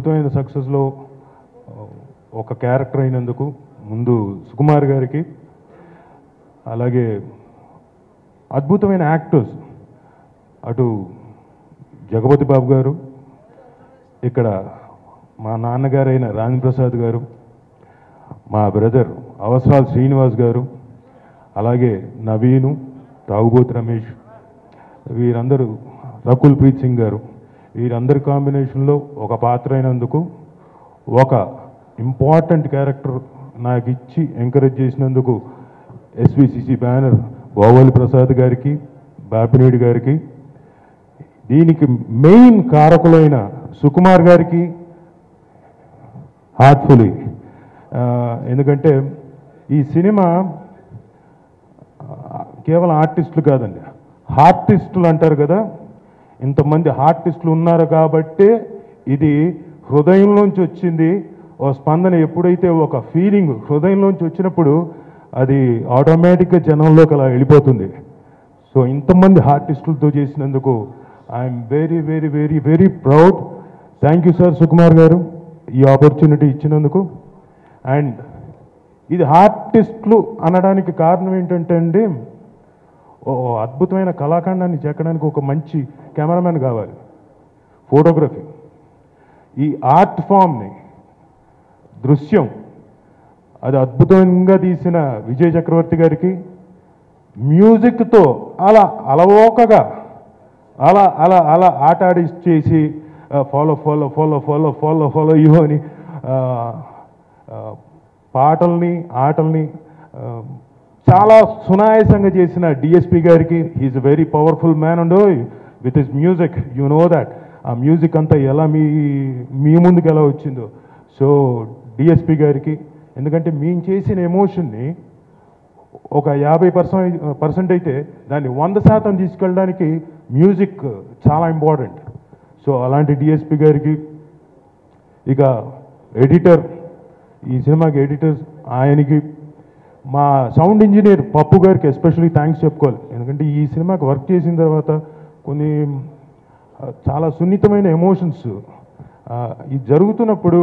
అద్భుతమైన సక్సెస్లో ఒక క్యారెక్టర్ అయినందుకు ముందు సుకుమార్ గారికి, అలాగే అద్భుతమైన యాక్టర్స్ అటు జగపతి బాబు గారు, ఇక్కడ మా నాన్నగారైన రాజప్రసాద్ గారు, మా బ్రదర్ అవసరాలు శ్రీనివాస్ గారు, అలాగే నవీను, తాగుబోతు రమేష్, వీరందరూ రకుల్ ప్రీత్ సింగ్ గారు, వీరందరి కాంబినేషన్లో ఒక పాత్ర అయినందుకు, ఒక ఇంపార్టెంట్ క్యారెక్టర్ నాకు ఇచ్చి ఎంకరేజ్ చేసినందుకు ఎస్విసిసి బ్యానర్ గోవాలి ప్రసాద్ గారికి, బాపినేడి గారికి, దీనికి మెయిన్ కారకులైన సుకుమార్ గారికి హార్ట్ఫుల్లీ, ఎందుకంటే ఈ సినిమా కేవలం ఆర్టిస్టులు కాదండి, హార్టిస్టులు అంటారు కదా, ఇంతమంది హార్టిస్టులు ఉన్నారు కాబట్టే ఇది హృదయంలోంచి వచ్చింది. ఓ స్పందన ఎప్పుడైతే ఒక ఫీలింగ్ హృదయంలోంచి వచ్చినప్పుడు అది ఆటోమేటిక్గా జనంలోకి అలా వెళ్ళిపోతుంది. సో ఇంతమంది ఆర్టిస్టులతో చేసినందుకు I'm very very very very proud. Thank you sir Sukumar garu ఈ ఆపర్చునిటీ ఇచ్చినందుకు. అండ్ ఇది ఆర్టిస్టులు అనడానికి కారణం ఏంటంటే అండి, ఓ అద్భుతమైన కళాఖండాన్ని చెక్కడానికి ఒక మంచి కెమెరామెన్ కావాలి, ఫోటోగ్రఫీ, ఈ ఆర్ట్ ఫామ్ని, దృశ్యం అది అద్భుతంగా తీసిన విజయ్ చక్రవర్తి గారికి, మ్యూజిక్తో అలా అలవోకగా అలా అలా అలా ఆట ఆడిచ్చేసి follow follow follow follow follow follow you అని పాటల్ని ఆటల్ని చాలా సునాయాసంగా చేసిన డిఎస్పి గారికి, he's a very powerful man and with his music, you know that. ఆ మ్యూజిక్ అంతా ఎలా మీ ముందుకు ఎలా వచ్చిందో. సో డిఎస్పి గారికి, ఎందుకంటే మేము చేసిన ఎమోషన్ని ఒక 50% అయితే దాన్ని 100% తీసుకెళ్ళడానికి మ్యూజిక్ చాలా ఇంపార్టెంట్. సో అలాంటి డిఎస్పి గారికి, ఇక ఎడిటర్, ఈ సినిమాకి ఎడిటర్స్ ఆయనకి, మా సౌండ్ ఇంజనీర్ పప్పు గారికి ఎస్పెషల్లీ థ్యాంక్స్ చెప్పుకోవాలి. ఎందుకంటే ఈ సినిమాకి వర్క్ చేసిన తర్వాత కొన్ని చాలా సున్నితమైన ఎమోషన్స్ ఇది జరుగుతున్నప్పుడు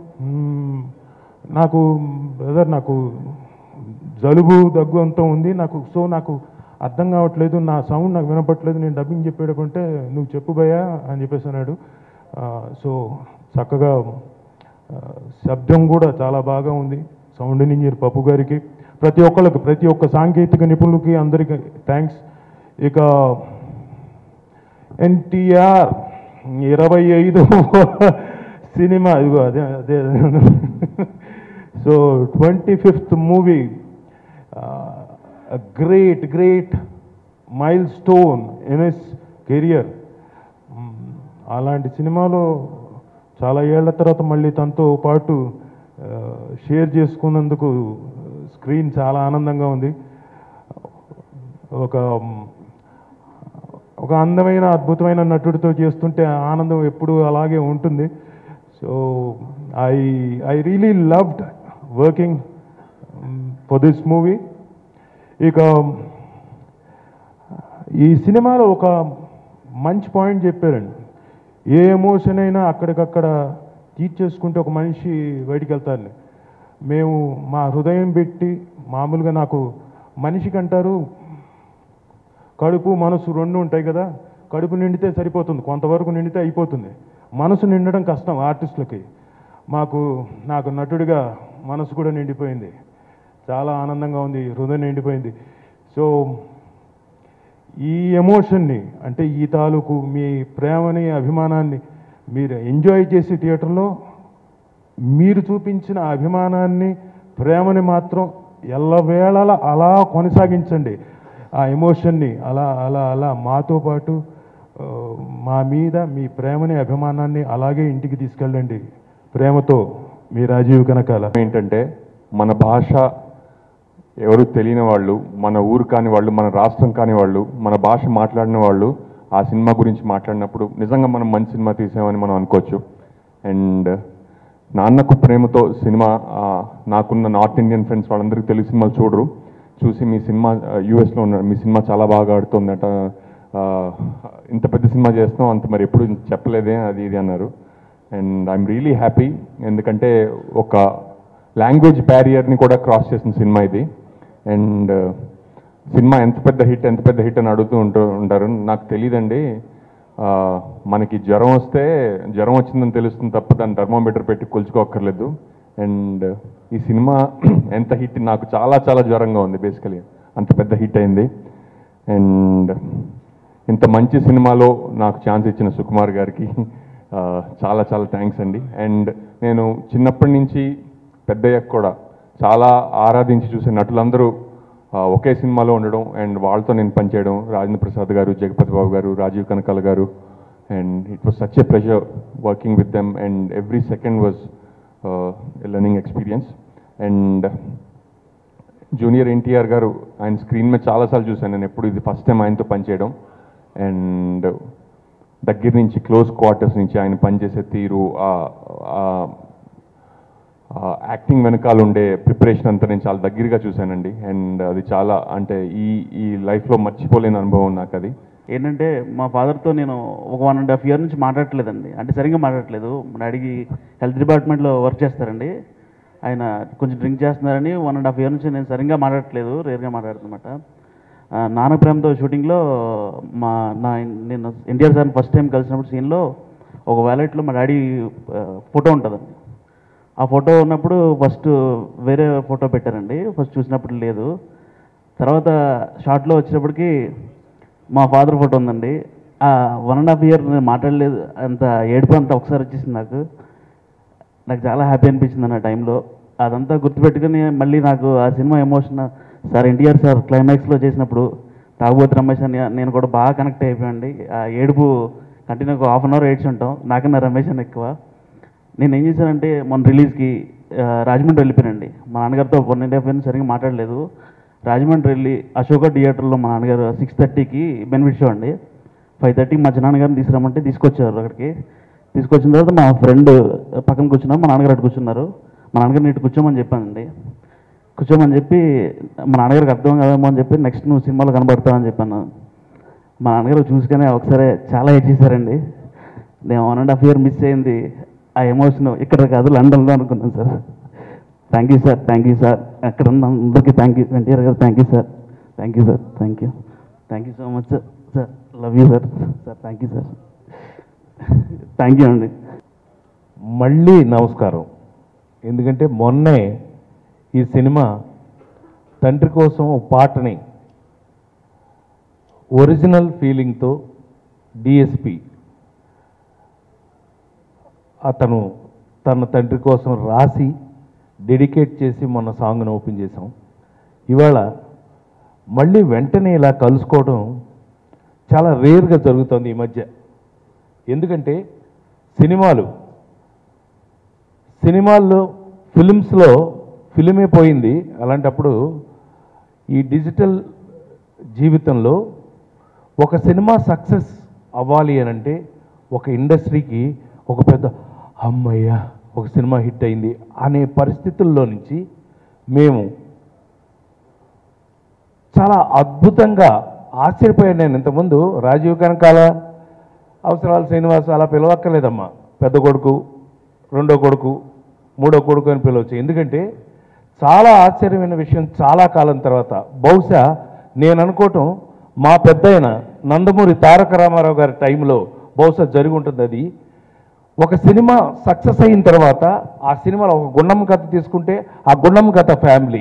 నాకు బ్రదర్, నాకు జలుబు దగ్గు అంతా ఉంది నాకు. సో నాకు అర్థం కావట్లేదు, నా సౌండ్ నాకు వినపట్లేదు, నేను డబ్బింగ్ చెప్పేటప్పుంటే నువ్వు చెప్పు భయ్యా అని చెప్పేసి అన్నాడు. సో చక్కగా శబ్దం కూడా చాలా బాగా ఉంది. సౌండ్ ఇంజనీర్ పప్పు గారికి, ప్రతి ఒక్కళ్ళకి, ప్రతి ఒక్క సాంకేతిక నిపుణులకి అందరికీ థ్యాంక్స్. ఇక ఎన్టీఆర్ 25వ సినిమా, ఇదిగో అదే అదే so 25th movie, great great milestone in his career. అలాంటి సినిమాలో చాలా ఏళ్ల తర్వాత మళ్ళీ తనతో పాటు షేర్ చేసుకున్నందుకు స్క్రీన్ చాలా ఆనందంగా ఉంది. ఒక అందమైన అద్భుతమైన నటుడితో చేస్తుంటే ఆనందం ఎప్పుడూ అలాగే ఉంటుంది. So I really loved working for this movie. ఇక ఈ సినిమాలో ఒక మంచి పాయింట్ చెప్పారండి, ఏ ఎమోషన్ అయినా అక్కడికక్కడ తీర్చేసుకుంటే ఒక మనిషి బయటికి వెళ్తారని. మేము మా హృదయం పెట్టి, మామూలుగా నాకు మనిషికి అంటారు కడుపు మనసు రెండు ఉంటాయి కదా, కడుపు నిండితే సరిపోతుంది, కొంతవరకు నిండితే అయిపోతుంది, మనసు నిండడం కష్టం ఆర్టిస్టులకి. నాకు నటుడిగా మనసు కూడా నిండిపోయింది, చాలా ఆనందంగా ఉంది, హృదయం నిండిపోయింది. సో ఈ ఎమోషన్ని, అంటే ఈ తాలూకు మీ ప్రేమని, అభిమానాన్ని మీరు ఎంజాయ్ చేసి థియేటర్లో మీరు చూపించిన అభిమానాన్ని, ప్రేమని మాత్రం ఎల్లవేళలా అలా కొనసాగించండి. ఆ ఎమోషన్ని అలా అలా అలా మాతో పాటు మా మీద మీ ప్రేమని, అభిమానాన్ని అలాగే ఇంటికి తీసుకెళ్ళండి. ప్రేమతో మీ రాజీవ్ కనకాల. ఏంటంటే మన భాష ఎవరు తెలియని వాళ్ళు, మన ఊరు కాని వాళ్ళు, మన రాష్ట్రం కాని వాళ్ళు, మన భాష మాట్లాడిన వాళ్ళు ఆ సినిమా గురించి మాట్లాడినప్పుడు నిజంగా మనం మంచి సినిమా తీసామని మనం అనుకోవచ్చు. అండ్ నాన్నకు ప్రేమతో సినిమా, నాకున్న నార్త్ ఇండియన్ ఫ్రెండ్స్ వాళ్ళందరికీ తెలుగు సినిమాలు చూసి మీ సినిమా యూఎస్లో ఉన్నారు, మీ సినిమా చాలా బాగా ఆడుతుందట, ఇంత పెద్ద సినిమా చేస్తున్నాం అంత మరి ఎప్పుడు చెప్పలేదే అది ఇది అన్నారు. అండ్ ఐఎమ్ రియలీ హ్యాపీ, ఎందుకంటే ఒక లాంగ్వేజ్ బ్యారియర్ని కూడా క్రాస్ చేసిన సినిమా ఇది. అండ్ సినిమా ఎంత పెద్ద హిట్ అని అడుగుతూ ఉంటారు. నాకు తెలియదండి, మనకి జ్వరం వస్తే జ్వరం వచ్చిందని తెలుస్తుంది తప్ప దాన్ని థర్మోమీటర్ పెట్టి కొలుచుకోక్కర్లేదు. అండ్ ఈ సినిమా ఎంత హిట్, నాకు చాలా చాలా జ్వరంగా ఉంది బేసికలీ, అంత పెద్ద హిట్ అయింది. అండ్ ఇంత మంచి సినిమాలో నాకు ఛాన్స్ ఇచ్చిన సుకుమార్ గారికి చాలా చాలా థ్యాంక్స్ అండి. అండ్ నేను చిన్నప్పటి నుంచి పెద్దయ్యాక కూడా చాలా ఆరాధించి చూసే నటులందరూ ఒకే సినిమాలో ఉండడం అండ్ వాళ్ళతో నేను పనిచేయడం, రాజేంద్ర ప్రసాద్ గారు, జగపతి బాబు గారు, Rajeev Kanakala garu, and it was such a pleasure working with them and every second was a learning experience. And junior NTR garu, ఆయన స్క్రీన్ మీద చాలాసార్లు చూశాను నేను, ఎప్పుడు ఇది ఫస్ట్ టైం ఆయనతో పనిచేయడం. అండ్ దగ్గర నుంచి క్లోజ్ క్వార్టర్స్ నుంచి ఆయన పనిచేసే తీరు, యాక్టింగ్ వెనకాల ఉండే ప్రిపరేషన్ అంతా నేను చాలా దగ్గరగా చూశానండి. అండ్ అది చాలా, అంటే ఈ లైఫ్లో మర్చిపోలేని అనుభవం నాకు అది. ఏంటంటే మా ఫాదర్తో నేను ఒక 1.5 year నుంచి మాట్లాడట్లేదండి, అంటే సరిగ్గా మాట్లాడట్లేదు. మా డాడీకి హెల్త్ డిపార్ట్మెంట్లో వర్క్ చేస్తారండి, ఆయన కొంచెం డ్రింక్ చేస్తున్నారని 1.5 year నుంచి నేను సరిగ్గా మాట్లాడట్లేదు, రేర్గా మాట్లాడుతున్నమాట. నాన్న ప్రేమతో షూటింగ్లో నేను ఎన్టీఆర్ సార్ని ఫస్ట్ టైం కలిసినప్పుడు సీన్లో ఒక వ్యాలెట్లో మా డాడీ ఫోటో ఉంటుందండి. ఆ ఫోటో ఉన్నప్పుడు ఫస్ట్ వేరే ఫోటో పెట్టారండి, ఫస్ట్ చూసినప్పుడు లేదు. తర్వాత షార్ట్లో వచ్చేటప్పటికి మా ఫాదర్ ఫోటో ఉందండి. 1.5 year నేను మాట్లాడలేదు, అంత ఏడుపు అంతా ఒకసారి వచ్చేసింది నాకు చాలా హ్యాపీ అనిపించింది అన్న టైంలో. అదంతా గుర్తుపెట్టుకుని మళ్ళీ నాకు ఆ cinema emotion, sir NTR sir క్లైమాక్స్లో చేసినప్పుడు తాగుబోతు రమేష్ అని నేను కూడా బాగా కనెక్ట్ అయిపోయానండి. ఆ ఏడుపు కంటిన్యూగా 1/2 hour ఏడ్చి ఉంటాం, నాకన్నా రమేష్ అని ఎక్కువ. నేను ఏం చేశానంటే మొన్న రిలీజ్కి రాజమండ్రి వెళ్ళిపోయానండి. మా నాన్నగారితో 1.5 year సరిగ్గా మాట్లాడలేదు. రాజమండ్రి వెళ్ళి అశోక థియేటర్లో మా నాన్నగారు 6:30కి బెనిఫిట్ షో అండి, 5:30కి మా చిన్నాన్నగారిని తీసుకురమ్మంటే తీసుకొచ్చారు. అక్కడికి తీసుకొచ్చిన తర్వాత మా ఫ్రెండ్ పక్కన కూర్చున్నారు, మా నాన్నగారు అటు కూర్చున్నారు. మా నాన్నగారిని ఇటు కూర్చోమని చెప్పానండి. కూర్చోమని చెప్పి మా నాన్నగారికి అర్థం కాదేమో అని చెప్పి నెక్స్ట్ నువ్వు సినిమాలో కనబడతావని చెప్పాను. మా నాన్నగారు చూసుకునే ఒకసారి చాలా చేశారండి. నేను 1.5 year మిస్ అయింది, ఆ ఎమోషన్ ఇక్కడ కాదు లండన్లో అనుకున్నాను sir. Thank you sir, thank you sir, అక్కడ ఉన్న అందరికీ thank you. NTR garu thank you sir, thank you sir, thank you so much sir. Sir love you sir, thank you sir, thank you అండి. మళ్ళీ నమస్కారం. ఎందుకంటే మొన్నే ఈ సినిమా తండ్రి కోసం ఒక పాటని ఒరిజినల్ ఫీలింగ్తో డిఎస్పి అతను తన తండ్రి కోసం రాసి డెడికేట్ చేసి మొన్న సాంగ్ను ఓపెన్ చేసాం. ఇవాళ మళ్ళీ వెంటనే ఇలా కలుసుకోవడం చాలా రేర్గా జరుగుతుంది ఈ మధ్య. ఎందుకంటే సినిమాల్లో ఫిలిమ్స్లో ఫిలిమే పోయింది. అలాంటప్పుడు ఈ డిజిటల్ జీవితంలో ఒక సినిమా సక్సెస్ అవ్వాలి అని అంటే ఒక ఇండస్ట్రీకి ఒక పెద్ద అమ్మయ్య ఒక సినిమా హిట్ అయింది అనే పరిస్థితుల్లో నుంచి మేము చాలా అద్భుతంగా ఆశ్చర్యపోయాను. నేను ఇంతకుముందు రాజీవ్ కనకాల, అవసరాల శ్రీనివాస్ అలా పిలవక్కర్లేదమ్మా, పెద్ద కొడుకు, రెండో కొడుకు, మూడో కొడుకు అని పిలవచ్చు. ఎందుకంటే చాలా ఆశ్చర్యమైన విషయం, చాలా కాలం తర్వాత బహుశా నేను అనుకోవటం మా పెద్దయిన నందమూరి తారక రామారావు గారి టైంలో బహుశా జరిగి ఉంటుంది. అది ఒక సినిమా సక్సెస్ అయిన తర్వాత ఆ సినిమాలో ఒక గుండమ్మ కథ తీసుకుంటే ఆ గుండమ్మ కథ ఫ్యామిలీ,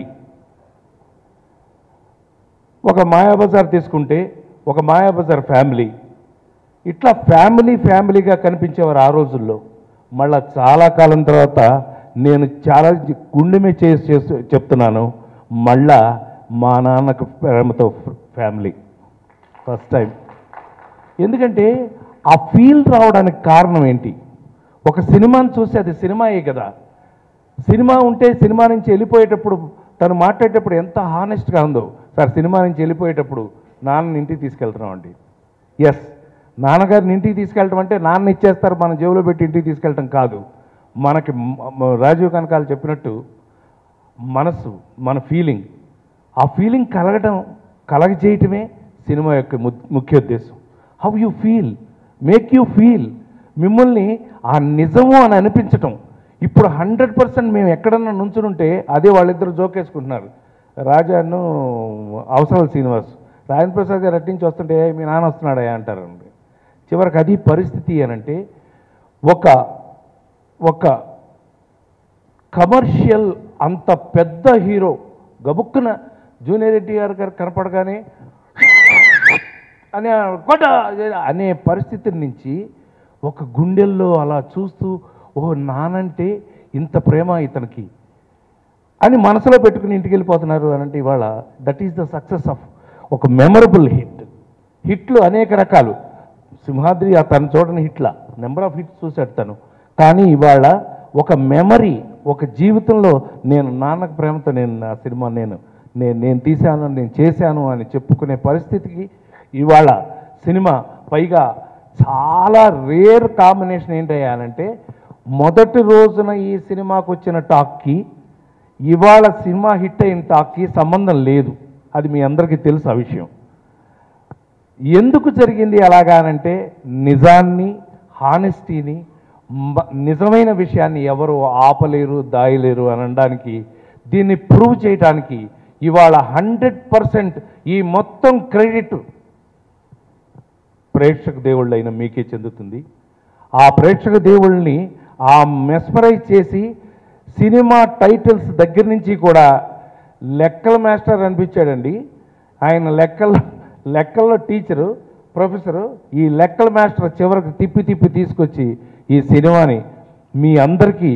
ఒక మాయాబజార్ తీసుకుంటే ఒక మాయాబజార్ ఫ్యామిలీ, ఇట్లా ఫ్యామిలీగా కనిపించేవారు ఆ రోజుల్లో. మళ్ళా చాలా కాలం తర్వాత నేను చాలా గుండెమే చేసి చెప్తున్నాను, మళ్ళా మా Nannaku Prematho family first time. ఎందుకంటే ఆ ఫీల్ రావడానికి కారణం ఏంటి? ఒక సినిమాని చూసి అది సినిమాయే కదా. సినిమా ఉంటే సినిమా నుంచి వెళ్ళిపోయేటప్పుడు తను మాట్లాడేటప్పుడు ఎంత హానెస్ట్గా ఉందో. సార్ సినిమా నుంచి వెళ్ళిపోయేటప్పుడు నాన్నని ఇంటికి తీసుకెళ్తున్నామండి. ఎస్, నాన్నగారిని ఇంటికి తీసుకెళ్ళటం అంటే నాన్న ఇచ్చేస్తారు మన జేబులో పెట్టి ఇంటికి తీసుకెళ్ళటం కాదు. మనకి రాజీవ్ కనకాల చెప్పినట్టు మనసు, మన ఫీలింగ్, ఆ ఫీలింగ్ కలగజేయటమే సినిమా యొక్క ముఖ్య ఉద్దేశం. How you feel, make you feel. మిమ్మల్ని ఆ నిజము అని అనిపించటం. ఇప్పుడు 100% మేము ఎక్కడన్నా నుంచునుంటే అదే వాళ్ళిద్దరు జోకేసుకుంటున్నారు, రాజాను అవసరాల శ్రీనివాస్. రాజేంద్ర ప్రసాద్ గారు అట్టించి వస్తుంటే మీ నాన్న వస్తున్నాడా అంటారండి. చివరికి అది పరిస్థితి అనంటే ఒక కమర్షియల్ అంత పెద్ద హీరో గబుక్కున జూనియర్ ఎన్టీఆర్ గారు కనపడగానే అనే కొట్ట అనే పరిస్థితి నుంచి ఒక గుండెల్లో అలా చూస్తూ ఓ నానంటే ఇంత ప్రేమ ఇతనికి అని మనసులో పెట్టుకుని ఇంటికి వెళ్ళిపోతున్నారు అనంటే ఇవాళ that is the success of ఒక మెమరబుల్ హిట్. హిట్లు అనేక రకాలు, సింహాద్రి తను చూడని హిట్ల నెంబర్ ఆఫ్ హిట్స్ చూశాడు తను. కానీ ఇవాళ ఒక మెమరీ, ఒక జీవితంలో నేను నాన్నకు ప్రేమతో నేను నా సినిమా నేను తీశాను, నేను చేశాను అని చెప్పుకునే పరిస్థితికి ఇవాళ సినిమా. పైగా చాలా రేర్ కాంబినేషన్ ఏంటయ్యానంటే మొదటి రోజున ఈ సినిమాకు వచ్చిన టాక్కి ఇవాళ సినిమా హిట్ అయిన టాక్కి సంబంధం లేదు. అది మీ అందరికీ తెలుసు ఆ విషయం. ఎందుకు జరిగింది అలాగానంటే నిజాన్ని, హానెస్టీని, నిజమైన విషయాన్ని ఎవరు ఆపలేరు, దాయలేరు అనడానికి, దీన్ని ప్రూవ్ చేయడానికి ఇవాళ 100% ఈ మొత్తం క్రెడిట్ ప్రేక్షక దేవుళ్ళైన మీకే చెందుతుంది. ఆ ప్రేక్షక దేవుళ్ళని ఆ మెస్మరైజ్ చేసి సినిమా టైటిల్స్ దగ్గర నుంచి కూడా లెక్కల మాస్టర్ అనిపించాడండి ఆయన. లెక్కల్లో టీచరు, ప్రొఫెసరు, ఈ లెక్కల మాస్టర్ చివరికి తిప్పి తీసుకొచ్చి ఈ సినిమాని మీ అందరికీ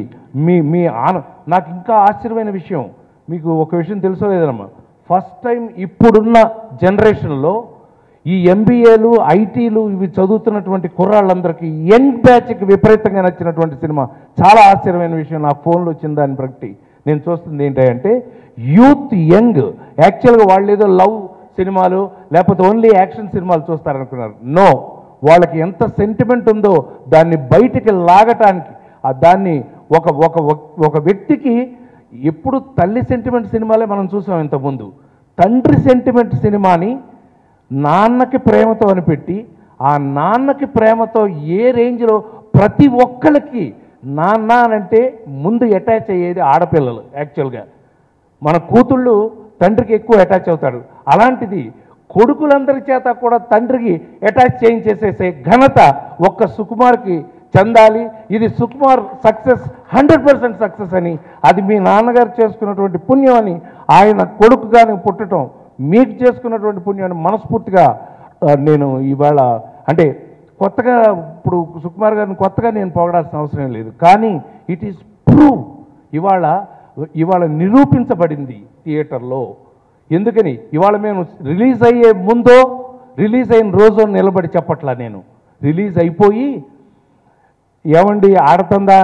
నాకు ఇంకా ఆశ్చర్యమైన విషయం, మీకు ఒక విషయం తెలుసో లేదమ్మా, ఫస్ట్ టైం ఇప్పుడున్న జనరేషన్లో ఈ ఎంబీఏలు, ఐటీలు ఇవి చదువుతున్నటువంటి కుర్రాళ్ళందరికీ యంగ్ బ్యాచ్కి విపరీతంగా నచ్చినటువంటి సినిమా. చాలా ఆశ్చర్యమైన విషయం, నా ఫోన్లో వచ్చిన దాన్ని బట్టి నేను చూస్తుంది ఏంటంటే యూత్ యంగ్. యాక్చువల్గా వాళ్ళు ఏదో లవ్ సినిమాలు లేకపోతే ఓన్లీ యాక్షన్ సినిమాలు చూస్తారనుకున్నారు. నో, వాళ్ళకి ఎంత సెంటిమెంట్ ఉందో దాన్ని బయటికి లాగటానికి, దాన్ని ఒక వ్యక్తికి ఎప్పుడు తల్లి సెంటిమెంట్ సినిమాలే మనం చూసాం ఇంతకుముందు. తండ్రి సెంటిమెంట్ సినిమాని నాన్నకి ప్రేమతో అనిపెట్టి ఆ నాన్నకి ప్రేమతో ఏ రేంజ్లో ప్రతి ఒక్కళ్ళకి నాన్న అంటే ముందు అటాచ్ అయ్యేది ఆడపిల్లలు. యాక్చువల్గా మన కూతుళ్ళు తండ్రికి ఎక్కువ అటాచ్ అవుతాడు, అలాంటిది కొడుకులందరి చేత కూడా తండ్రికి అటాచ్ చేయించేసేసే ఘనత ఒక్క సుకుమార్కి చెందాలి. ఇది సుకుమార్ సక్సెస్, 100% సక్సెస్ అని, అది మీ నాన్నగారు చేసుకున్నటువంటి పుణ్యం అని, ఆయన కొడుకుగానే పుట్టడం మీకు చేసుకున్నటువంటి పుణ్యాన్ని మనస్ఫూర్తిగా నేను ఇవాళ అంటే కొత్తగా ఇప్పుడు సుకుమార్ గారిని కొత్తగా నేను పొగడాల్సిన అవసరం లేదు. కానీ ఇట్ ఈస్ ప్రూవ్ ఇవాళ నిరూపించబడింది థియేటర్లో. ఎందుకని ఇవాళ మేము రిలీజ్ అయ్యే ముందో రిలీజ్ అయిన రోజు నిలబడి చెప్పట్లా, నేను రిలీజ్ అయిపోయి ఏమండి ఆడుతుందా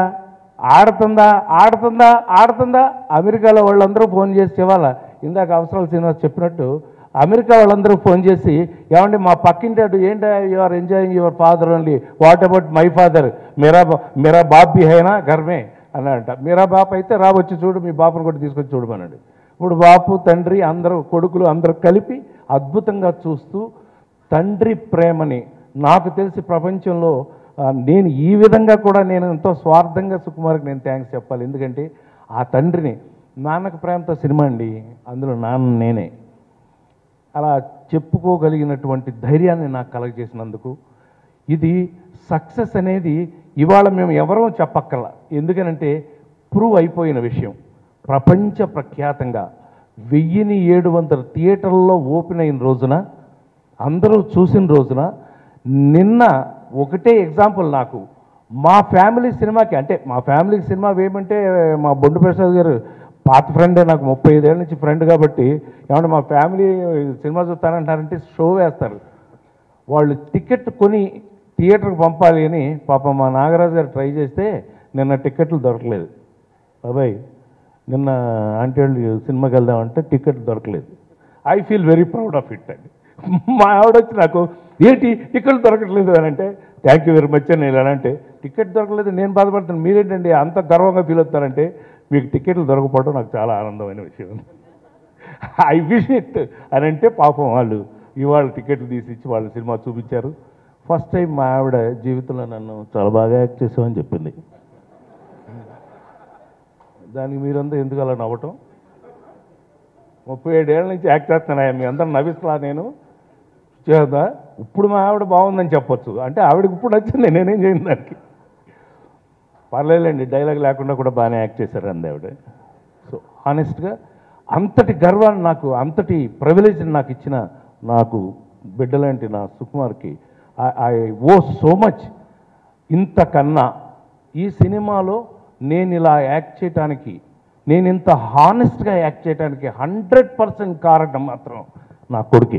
అమెరికాలో వాళ్ళందరూ ఫోన్ చేసి ఇవాళ ఇందాక అవసరాల శ్రీనివాస్ చెప్పినట్టు అమెరికా వాళ్ళందరూ ఫోన్ చేసి ఏమండి మా పక్కింటాడు ఏంటి you are enjoying your father only, what about my father, మేరా బాప్ భీ హైనా ఘర్మే అన్నాడంట. మీరా బాప్ అయితే రావచ్చి చూడు, మీ బాపును కూడా తీసుకొచ్చి చూడమన్నాడు. ఇప్పుడు బాపు తండ్రి అందరూ కొడుకులు అందరూ కలిపి అద్భుతంగా చూస్తూ తండ్రి ప్రేమని నాకు తెలిసి ప్రపంచంలో నేను ఈ విధంగా కూడా నేను ఎంతో స్వార్థంగా సుకుమార్కి నేను థ్యాంక్స్ చెప్పాలి. ఎందుకంటే ఆ తండ్రిని నాన్నకు ప్రేమతో సినిమా అండి, అందులో నాన్న నేనే అలా చెప్పుకోగలిగినటువంటి ధైర్యాన్ని నాకు కలగజేసినందుకు ఇది సక్సెస్ అనేది ఇవాళ మేము ఎవరో చెప్పక్కర్లా. ఎందుకనంటే ప్రూవ్ అయిపోయిన విషయం. ప్రపంచ ప్రఖ్యాతంగా 1700 థియేటర్లలో ఓపెన్ అయిన రోజున, అందరూ చూసిన రోజున, నిన్న ఒకటే ఎగ్జాంపుల్ నాకు మా ఫ్యామిలీ సినిమాకి, అంటే మా ఫ్యామిలీకి సినిమా వేయమంటే మా బొండు ప్రసాద్ గారు పాత ఫ్రెండే, నాకు 35 ఏళ్ళ నుంచి ఫ్రెండ్ కాబట్టి ఏమంటే మా ఫ్యామిలీ సినిమా చూస్తానంటారంటే షో వేస్తారు. వాళ్ళు టికెట్ కొని థియేటర్కి పంపాలి అని పాపం మా నాగరాజు గారు ట్రై చేస్తే నిన్న టికెట్లు దొరకలేదు. బాబాయ్ నిన్న ఆంటీ వాళ్ళు సినిమాకి వెళ్దామంటే టికెట్ దొరకలేదు. I feel very proud of it అండి. మా ఆవిడ వచ్చి నాకు ఏంటి టికెట్ దొరకట్లేదు అని అంటే థ్యాంక్ యూ వెరీ మచ్ అని నేను అంటే టికెట్ దొరకలేదు నేను బాధపడుతాను, మీరేంటండి అంత గర్వంగా ఫీల్ అవుతారంటే మీకు టికెట్లు దొరకపోవడం నాకు చాలా ఆనందమైన విషయం. ఐ విష్ ఇట్ అని అంటే పాపం వాళ్ళు ఇవాళ టికెట్లు తీసి ఇచ్చి వాళ్ళ సినిమా చూపించారు. ఫస్ట్ టైం మా ఆవిడ జీవితంలో నన్ను చాలా బాగా యాక్ట్ చేసామని చెప్పింది. దానికి మీరంతా ఎందుకు అలా నవ్వటం? 37 ఏళ్ళ నుంచి యాక్ట్ చేస్తున్నాను, మీ అందరూ నవ్విస్తున్నా నేను చేద్దా. ఇప్పుడు మా ఆవిడ బాగుందని చెప్పొచ్చు, అంటే ఆవిడకి ఇప్పుడు నచ్చింది, నేనేం చేయను దానికి. పర్లేదులేండి, డైలాగ్ లేకుండా కూడా బాగానే యాక్ట్ చేశారు అంది ఆవిడ. సో హానెస్ట్గా అంతటి గర్వాన్ని నాకు, అంతటి ప్రివిలేజ్ని నాకు ఇచ్చిన నాకు బిడ్డలాంటి నా సుకుమార్కి ఐ ఓ సో మచ్. ఇంతకన్నా ఈ సినిమాలో నేను ఇలా యాక్ట్ చేయడానికి, నేను ఇంత హానెస్ట్గా యాక్ట్ చేయడానికి 100% కారణం మాత్రం నా కొడుకే.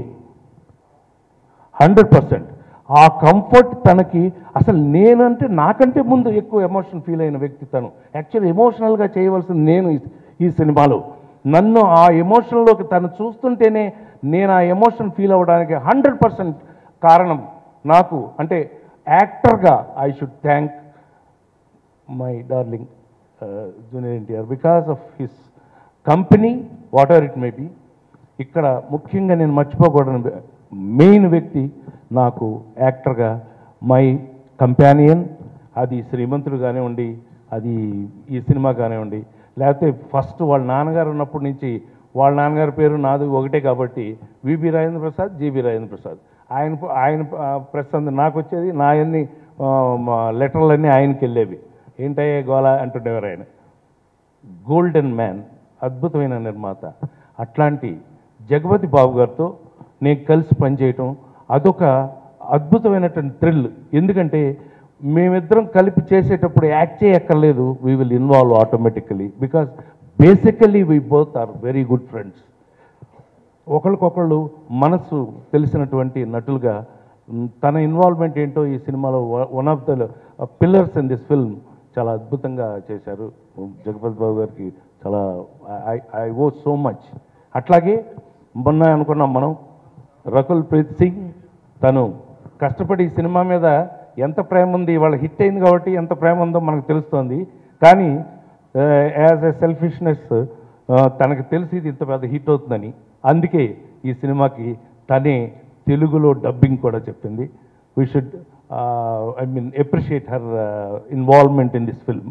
100%. ఆ కంఫర్ట్ తనకి, అసలు నేనంటే నాకంటే ముందు ఎక్కువ ఎమోషన్ ఫీల్ అయిన వ్యక్తి తను. యాక్చువల్లీ ఎమోషనల్గా చేయవలసింది నేను ఈ సినిమాలో. నన్ను ఆ ఎమోషన్లోకి తను చూస్తుంటేనే నేను ఆ ఎమోషన్ ఫీల్ అవ్వడానికి 100% కారణం నాకు. అంటే యాక్టర్గా I should thank my darling junior NTR because of his company, whatever it may be. ఇక్కడ ముఖ్యంగా నేను మర్చిపోకూడని మెయిన్ వ్యక్తి నాకు యాక్టర్గా మై కంపానియన్. అది శ్రీమంతుడు కానివ్వండి, అది ఈ సినిమా కానివ్వండి, లేకపోతే ఫస్ట్ వాళ్ళ నాన్నగారు ఉన్నప్పటి నుంచి, వాళ్ళ నాన్నగారి పేరు నాది ఒకటే కాబట్టి విబి రాజేంద్ర ప్రసాద్, జీబీ రాజేంద్ర ప్రసాద్. ఆయన ప్రస్తుతం నాకు వచ్చేది, నా అన్ని లెటర్లన్నీ ఆయనకి వెళ్ళేవి. ఏంటయ్యే గోళ అంటుండేవారు ఆయన. గోల్డెన్ మ్యాన్, అద్భుతమైన నిర్మాత. అట్లాంటి జగపతి బాబు గారితో నేను కలిసి పనిచేయటం అదొక అద్భుతమైనటువంటి థ్రిల్. ఎందుకంటే మేమిద్దరం కలిపి చేసేటప్పుడు యాక్ట్ చేయక్కర్లేదు, we will involve automatically because basically we both are very good friends. ఒకరికొకళ్ళు మనసు తెలిసినటువంటి నటులుగా తన ఇన్వాల్వ్మెంట్ ఏంటో ఈ సినిమాలో one of the pillars in this film చాలా అద్భుతంగా చేశారు. జగపతి బాబు గారికి చాలా ఐ ఓ సో మచ్. అట్లాగే మొన్న అనుకున్నాం మనం రకుల్ ప్రీత్ సింగ్, తను కష్టపడి ఈ సినిమా మీద ఎంత ప్రేమ ఉంది, వాళ్ళ హిట్ అయింది కాబట్టి ఎంత ప్రేమ ఉందో మనకు తెలుస్తోంది. కానీ యాజ్ ఎ సెల్ఫిష్నెస్ తనకు తెలిసి ఇది ఇంత పెద్ద హిట్ అవుతుందని, అందుకే ఈ సినిమాకి తనే తెలుగులో డబ్బింగ్ కూడా చెప్పింది. We should appreciate her involvement in this film.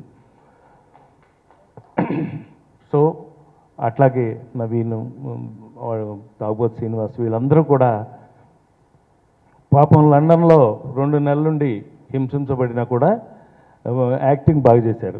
So అట్లాగే నవీన్, తాగుబోతు శ్రీనివాస్, వీళ్ళందరూ కూడా పాపం లండన్లో 2 నెలల నుండి హింసించబడినా కూడా యాక్టింగ్ బాగా చేశారు.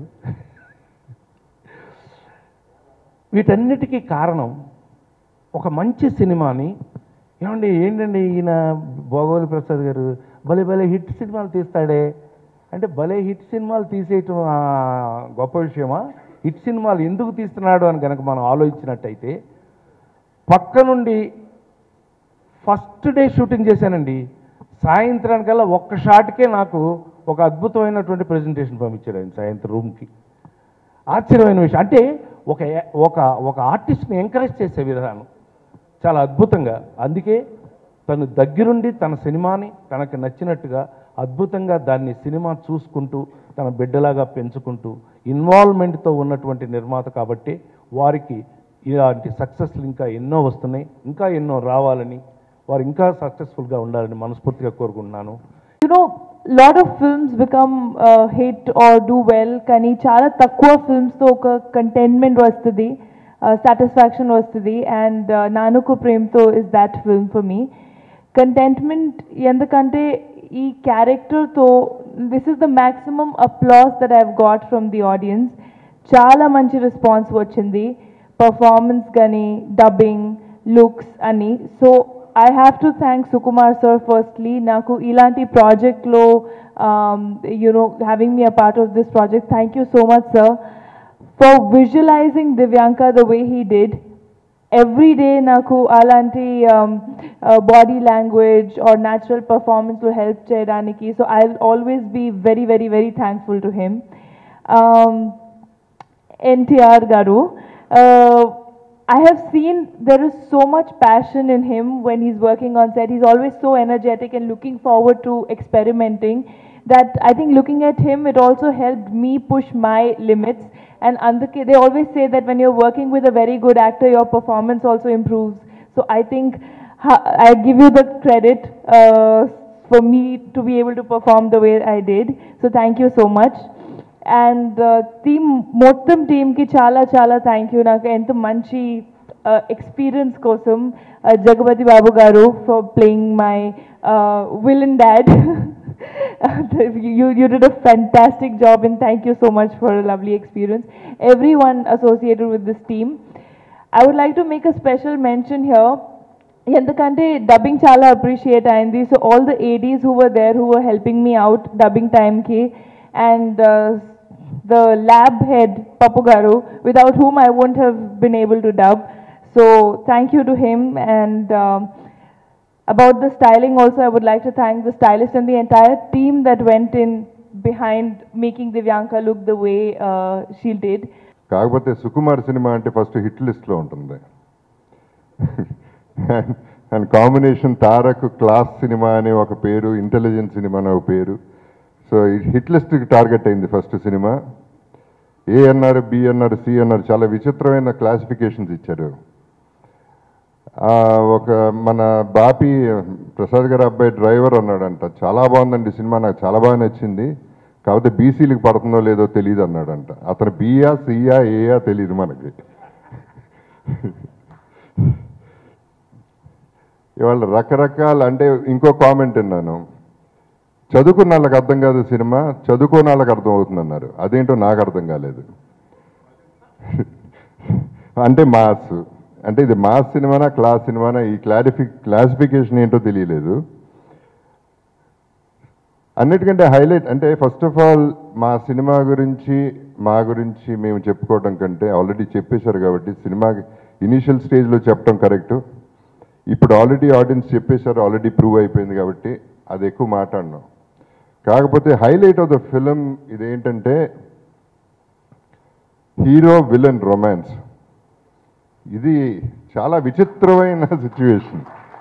వీటన్నిటికీ కారణం ఒక మంచి సినిమాని, ఏంటండి ఈయన భోగవల్లి ప్రసాద్ గారు భలే భలే హిట్ సినిమాలు తీస్తాడే అంటే, భలే హిట్ సినిమాలు తీసేయటం గొప్ప విషయమా? హిట్ సినిమాలు ఎందుకు తీస్తున్నాడు అని కనుక మనం ఆలోచించినట్టయితే, పక్క నుండి ఫస్ట్ డే షూటింగ్ చేశానండి, సాయంత్రానికల్లా ఒక్క షాట్కే నాకు ఒక అద్భుతమైనటువంటి ప్రెజెంటేషన్ పంపించాడు ఆయన సాయంత్రం రూమ్కి. ఆశ్చర్యమైన విషయం అంటే ఒక ఒక ఒక ఆర్టిస్ట్ని ఎంకరేజ్ చేసే విధానం చాలా అద్భుతంగా. అందుకే తను దగ్గరుండి తన సినిమాని తనకు నచ్చినట్టుగా అద్భుతంగా దాన్ని సినిమా చూసుకుంటూ తన బిడ్డలాగా పెంచుకుంటూ ఇన్వాల్వ్మెంట్తో ఉన్నటువంటి నిర్మాత కాబట్టి వారికి ఇలాంటి సక్సెస్లు ఇంకా ఎన్నో వస్తున్నాయి, ఇంకా ఎన్నో రావాలని, వారు ఇంకా సక్సెస్ఫుల్గా ఉండాలని మనస్ఫూర్తిగా కోరుకుంటున్నాను. Lot of films become hit or do well, కానీ చాలా తక్కువ ఫిల్మ్స్తో ఒక కంటెంట్మెంట్ వస్తుంది, సాటిస్ఫాక్షన్ వస్తుంది. And Nannaku Prematho is that film for me. Contentment ఎందుకంటే ఈ క్యారెక్టర్తో this is the maximum applause that I have got from the audience. చాలా మంచి రెస్పాన్స్ వచ్చింది, పర్ఫార్మెన్స్ కానీ, డబ్బింగ్, లుక్స్ అని. So I have to thank Sukumar sir firstly. Naku ilanti project lo, having me a part of this project. Thank you so much, sir, for visualizing Divyanka the way he did. Every day naku alanti body language or natural performance will help cheyadaniki. So I'll always be very, very, very thankful to him. NTR garu. I have seen there is so much passion in him when he's working on set. He's always so energetic and looking forward to experimenting that I think looking at him, it also helped me push my limits. And they always say that when you're working with a very good actor, your performance also improves. So I think I give you the credit, for me to be able to perform the way I did. So thank you so much. And మొత్తం టీమ్కి చాలా చాలా thank you. నాకు ఎంత మంచి experience కోసం Jagapathi Babu garu for playing my villain dad. You did a fantastic job, and thank you so much for a lovely experience. Everyone associated with this team. I would like to make a special mention here. ఎందుకంటే dubbing చాలా appreciate అయింది. So all the ADs who were there, who were helping me out dubbing టైంకి, and the lab head Papu Garu, without whom I wouldn't have been able to dub. So thank you to him. And about the styling also, I would like to thank the stylist and the entire team that went in behind making Divyanka look the way she did. కాకపోతే Sukumar cinema అంటే first hit లిస్ట్లో ఉంటుంది. And combination Tarak class cinema అనే ఒక పేరు, intelligent cinema అనే ఒక పేరు. సో హిట్ లిస్ట్కి టార్గెట్ అయింది ఫస్ట్ సినిమా. ఏ అన్నారు, బి అన్నారు, సి అన్నారు, చాలా విచిత్రమైన క్లాసిఫికేషన్స్ ఇచ్చారు. ఒక మన బాపి ప్రసాద్ గారి అబ్బాయి డ్రైవర్ అన్నాడంట, చాలా బాగుందండి సినిమా, నాకు చాలా బాగా నచ్చింది, కాకపోతే బీసీలకు పడుతుందో లేదో తెలియదు అన్నాడంట. అతను బియా, సియా, ఏయా తెలియదు మనకి. ఇవాళ రకరకాల, అంటే ఇంకో కామెంట్ విన్నాను, చదువుకున్న వాళ్ళకి అర్థం కాదు సినిమా, చదువుకోని వాళ్ళకి అర్థం అవుతుందన్నారు. అదేంటో నాకు అర్థం కాలేదు. అంటే మాస్, అంటే ఇది మాస్ సినిమానా క్లాస్ సినిమానా, ఈ క్లాసిఫికేషన్ ఏంటో తెలియలేదు. అన్నిటికంటే హైలైట్ అంటే ఫస్ట్ ఆఫ్ ఆల్ మా సినిమా గురించి మా గురించి మేము చెప్పుకోవడం కంటే ఆల్రెడీ చెప్పేశారు కాబట్టి సినిమాకి ఇనీషియల్ స్టేజ్లో చెప్పడం కరెక్టు. ఇప్పుడు ఆల్రెడీ ఆడియన్స్ చెప్పేశారు, ఆల్రెడీ ప్రూవ్ అయిపోయింది కాబట్టి అది ఎక్కువ మాట్లాడినాం. కాకపోతే హైలైట్ ఆఫ్ ద ఫిలిం ఇదేంటంటే హీరో విలన్ రొమాన్స్. ఇది చాలా విచిత్రమైన సిచ్యువేషన్.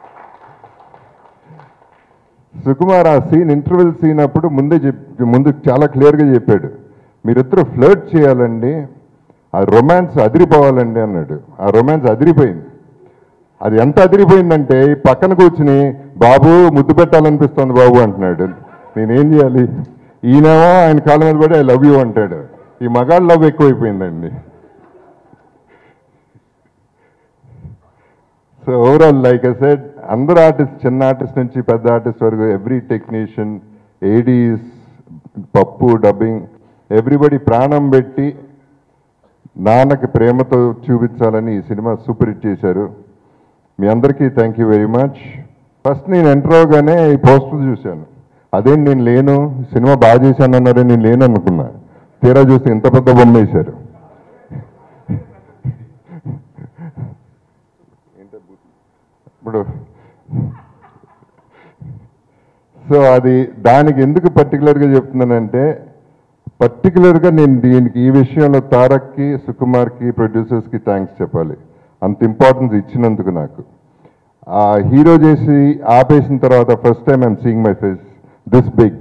సుకుమార్ ఆ సీన్, ఇంటర్వెల్ సీన్ అప్పుడు ముందు చాలా క్లియర్గా చెప్పాడు, మీరిద్దరూ ఫ్లర్ట్ చేయాలండి, ఆ రొమాన్స్ అదిరిపోవాలండి అన్నాడు. ఆ రొమాన్స్ అదిరిపోయింది. అది ఎంత అదిరిపోయిందంటే పక్కన కూర్చుని బాబు ముద్దు పెట్టాలనిపిస్తుంది బాబు అంటున్నాడు. నేనేం చేయాలి? ఈయనేమో ఆయన కాళ్ళ మీద పడి ఐ లవ్ యూ అంటాడు. ఈ మగాళ్ళ లవ్ ఎక్కువైపోయిందండి. So overall like I said, అందరు ఆర్టిస్ట్, చిన్న ఆర్టిస్ట్ నుంచి పెద్ద ఆర్టిస్ట్ వరకు, every technician, ADs, Pappu, dubbing, everybody ప్రాణం పెట్టి నాన్నకి ప్రేమతో చూపించాలని ఈ సినిమా సూపర్ హిట్ చేశారు. మీ అందరికీ thank you very much. First నేను ఎంటర్ అవగానే ఈ పోస్టర్ చూశాను, అదేం నేను లేను, సినిమా బాగా చేశాను అన్నారే, నేను లేను అనుకున్నా. తీరా చూస్తే ఇంత పెద్ద బొమ్మ వేశారు. ఇప్పుడు సో అది దానికి ఎందుకు పర్టికులర్గా చెప్తున్నానంటే, పర్టికులర్గా నేను దీనికి ఈ విషయంలో తారక్కి, సుకుమార్కి, ప్రొడ్యూసర్స్కి థ్యాంక్స్ చెప్పాలి. అంత ఇంపార్టెన్స్ ఇచ్చినందుకు నాకు. ఆ హీరో చేసి ఆపేసిన తర్వాత first time I'm seeing my face this big.